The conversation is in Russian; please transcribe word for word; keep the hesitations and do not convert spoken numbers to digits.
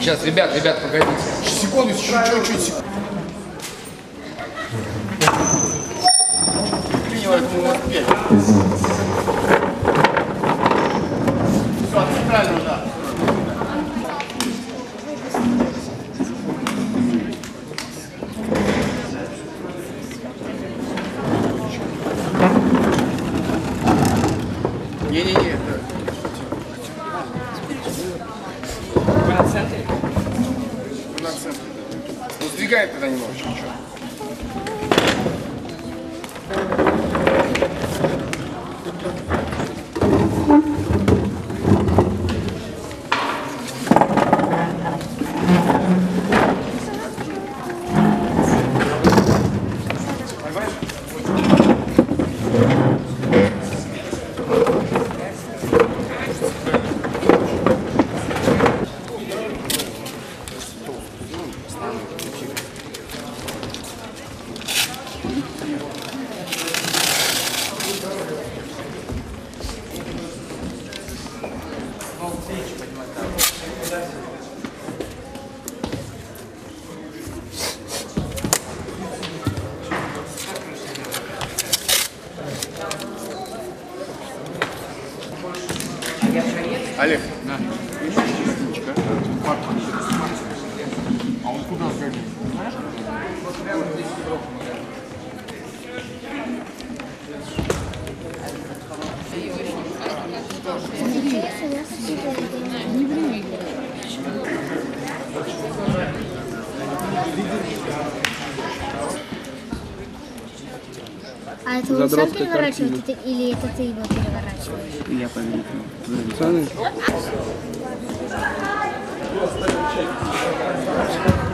Сейчас, ребят, ребят, погодите. Секунду, чуть-чуть, чуть. Принял это минут пять. Все, правильно, да. Не-не-не. Вы на центре? Мы на центре. Ну, сдвигай тогда немножечко. Олег, да. А он куда сгодил? А это вы сам переворачиваете или это ты его переворачиваешь? Я поверю. Пацаны.